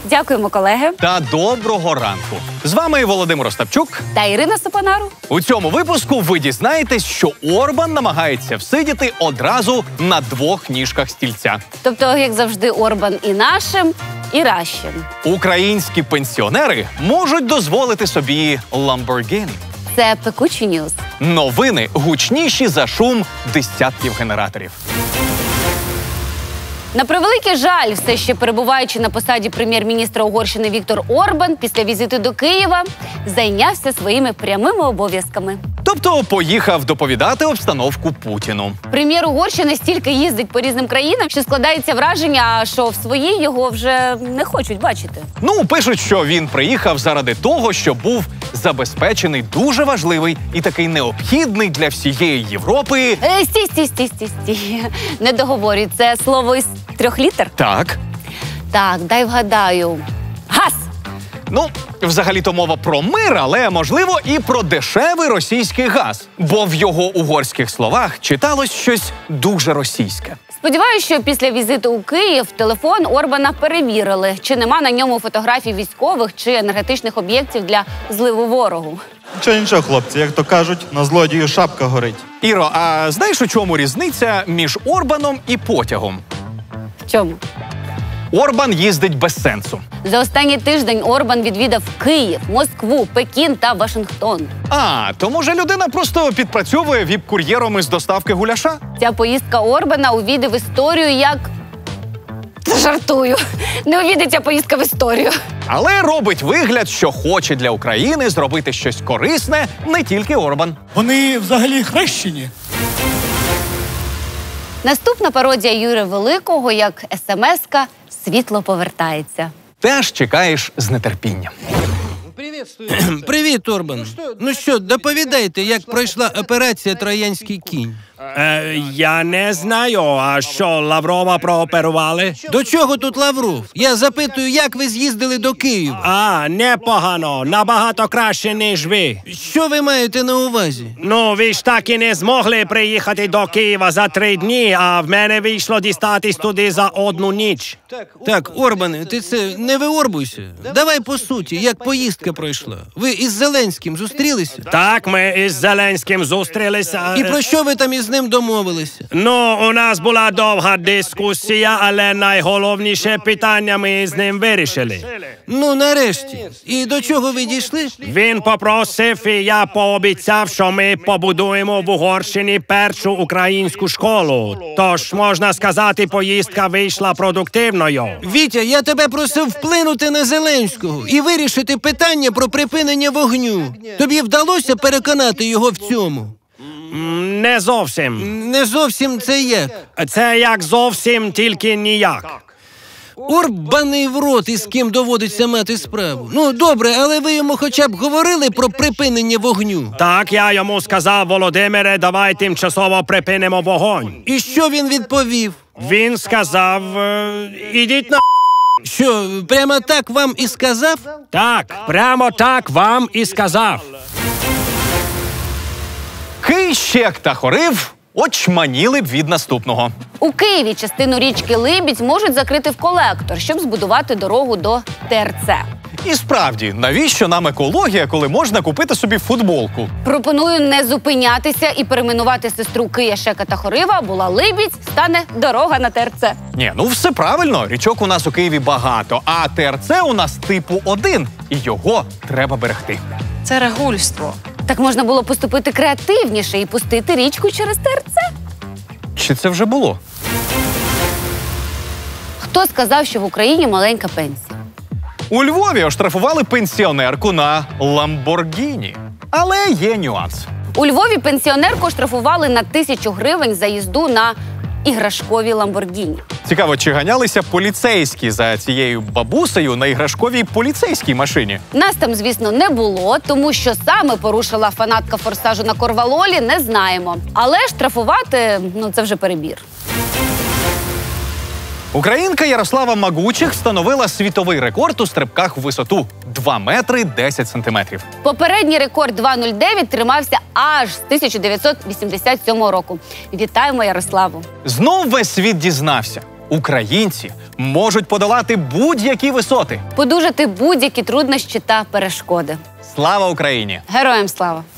Дякуємо, колеги. Та доброго ранку. З вами Володимир Остапчук. Та Ірина Степанару. У цьому випуску ви дізнаєтесь, що Орбан намагається всидіти одразу на двох ніжках стільця. Тобто, як завжди, Орбан і нашим, і ращим. Українські пенсіонери можуть дозволити собі Lamborghini. Це пекучі ньюз. Новини гучніші за шум десятків генераторів. На превеликий жаль, все ще перебуваючи на посаді прем'єр-міністра Угорщини Віктор Орбан після візиту до Києва зайнявся своїми прямими обов'язками. Тобто поїхав доповідати обстановку Путіну. Прем'єр Угорщини стільки їздить по різним країнам, що складається враження, що в своїй його вже не хочуть бачити. Ну, пишуть, що він приїхав заради того, що був забезпечений дуже важливий і такий необхідний для всієї Європи. Стій. Не договорюй, це слово із 3 літер? Так. Так, дай вгадаю. Газ! Ну, взагалі-то мова про мир, але, можливо, і про дешевий російський газ. Бо в його угорських словах читалось щось дуже російське. Сподіваюсь, що після візиту у Київ телефон Орбана перевірили, чи нема на ньому фотографій військових чи енергетичних об'єктів для зливу ворогу. Нічого, хлопці, як то кажуть, на злодію шапка горить. Іро, а знаєш, у чому різниця між Орбаном і потягом? В чому? Орбан їздить без сенсу. За останній тиждень Орбан відвідав Київ, Москву, Пекін та Вашингтон. То може людина просто підпрацьовує віп-кур'єром із доставки гуляша? Ця поїздка Орбана увійде в історію як... Жартую. Не увійде ця поїздка в історію. Але робить вигляд, що хоче для України зробити щось корисне не тільки Орбан. Вони взагалі хрещені. Наступна пародія Юрія Великого, як смс-ка «Світло повертається». Теж чекаєш з нетерпінням. Привіт, Орбан. Ну що, доповідайте, як пройшла операція «Троянський кінь». Я не знаю, а що, Лаврова прооперували? До чого тут Лавров? Я запитую, як ви з'їздили до Києва? Непогано, набагато краще, ніж ви. Що ви маєте на увазі? Ну, ви ж так і не змогли приїхати до Києва за 3 дні, а в мене вийшло дістатись туди за 1 ніч. Так, Орбане, ти це не виорбуйся. Давай по суті, як поїздка пройшла. Ви із Зеленським зустрілися? Так, ми із Зеленським зустрілися. І про що ви там із ним домовилися? Ну, у нас була довга дискусія, але найголовніше питання ми з ним вирішили. Ну, нарешті. І до чого ви дійшли? Він попросив, і я пообіцяв, що ми побудуємо в Угорщині першу українську школу. Тож, можна сказати, поїздка вийшла продуктивною. Вітя, я тебе просив вплинути на Зеленського і вирішити питання про припинення вогню. Тобі вдалося переконати його в цьому? Не зовсім. Не зовсім це як? Це як зовсім, тільки ніяк. Орбаний в рот, із ким доводиться мати справу. Ну, добре, але ви йому хоча б говорили про припинення вогню? Так, я йому сказав: Володимире, давай тимчасово припинимо вогонь. І що він відповів? Він сказав: ідіть на... Що, прямо так вам і сказав? Так, прямо так вам і сказав. Кийщек та Хорив очманіли б від наступного. У Києві частину річки Либідь можуть закрити в колектор, щоб збудувати дорогу до ТРЦ. І справді, навіщо нам екологія, коли можна купити собі футболку? Пропоную не зупинятися і перейменувати сестру Кияшека та Хорива. Була Либідь, стане дорога на ТРЦ. Ні, ну все правильно. Річок у нас у Києві багато, а ТРЦ у нас типу 1, і його треба берегти. Це регульство. Так можна було поступити креативніше і пустити річку через ТРЦ. Чи це вже було? Хто сказав, що в Україні маленька пенсія? У Львові оштрафували пенсіонерку на Lamborghini. Але є нюанс. У Львові пенсіонерку оштрафували на 1000 гривень за їзду на іграшковій Lamborghini. Цікаво, чи ганялися поліцейські за цією бабусею на іграшковій поліцейській машині? Нас там, звісно, не було, тому що саме порушила фанатка «Форсажу» на Корвалолі, не знаємо. Але штрафувати, це вже перебір. Українка Ярослава Магучих встановила світовий рекорд у стрибках у висоту – 2 метри 10 сантиметрів. Попередній рекорд 2,09 тримався аж з 1987 року. Вітаємо Ярославу! Знов весь світ дізнався. Українці можуть подолати будь-які висоти. Подужати будь-які труднощі та перешкоди. Слава Україні! Героям слава!